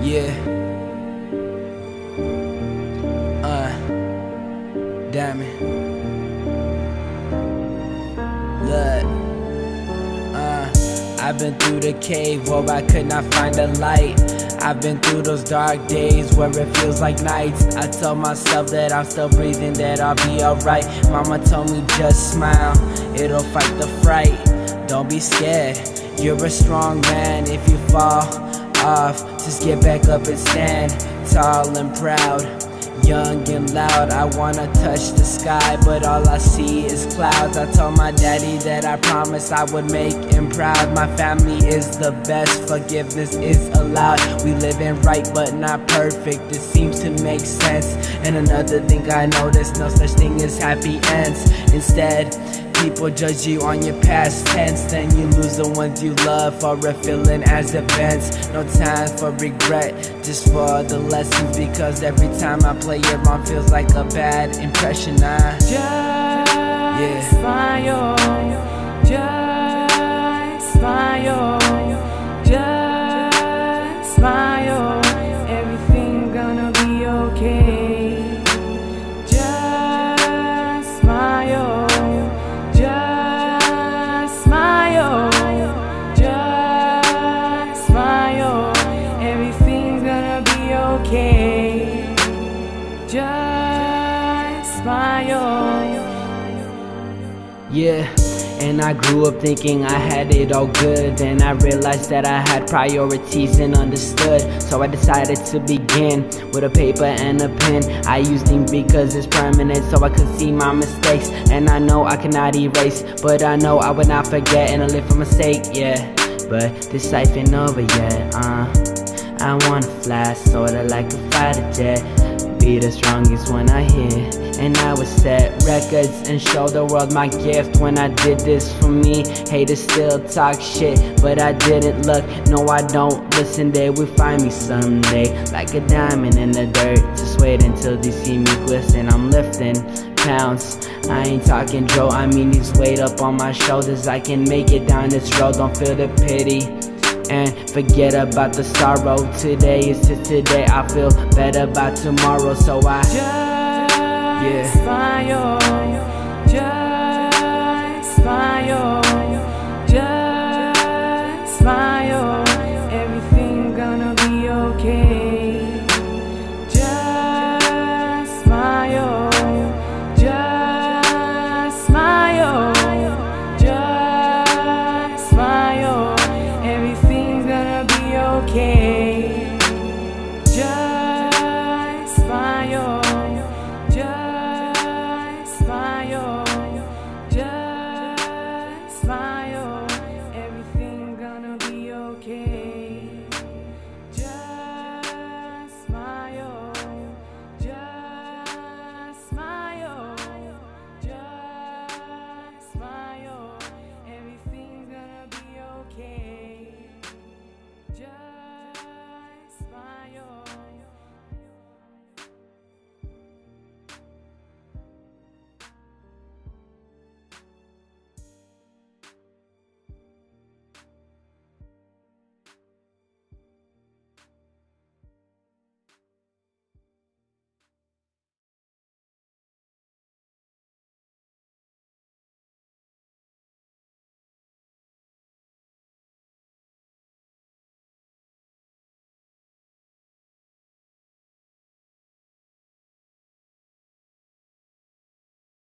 Yeah. Damn it. Look. I've been through the cave where I could not find a light. I've been through those dark days where it feels like nights. I told myself that I'm still breathing, that I'll be alright. Mama told me just smile, it'll fight the fright. Don't be scared, you're a strong man. If you fall off, just get back up and stand tall and proud, young and loud. I wanna touch the sky, but all I see is clouds. I told my daddy that I promised I would make him proud. My family is the best, forgiveness is allowed. We living right but not perfect, it seems to make sense. And another thing I noticed, no such thing as happy ends. Instead, people judge you on your past tense, then you lose the ones you love for a feeling as events. No time for regret, just for the lessons, because every time I play it wrong feels like a bad impression. Just smile, just smile, just smile. Everything gonna be okay. Just smile. Just smile, just smile. Everything's gonna be okay. Just smile. Yeah. And I grew up thinking I had it all good. Then I realized that I had priorities and understood. So I decided to begin with a paper and a pen. I used ink because it's permanent, so I could see my mistakes. And I know I cannot erase, but I know I would not forget, and I live for mistake, yeah. But this life ain't over yet, I wanna fly sorta like a fighter jet, be the strongest when I hit. And I would set records and show the world my gift. When I did this for me, haters still talk shit, but I didn't look, no I don't listen. They will find me someday, like a diamond in the dirt. Just wait until they see me glisten. I'm lifting pounds, I ain't talking Joe, I mean these weight up on my shoulders. I can make it down this road, don't feel the pity and forget about the sorrow. Today is just today, I feel better about tomorrow. So I just smile, just smile, just smile. Everything gonna be okay. Just smile, just smile, just smile. Everything's gonna be okay. Just smile. Just smile, just smile. Everything gonna be okay. Just smile, just smile, just smile. Everything's gonna be okay. Just smile.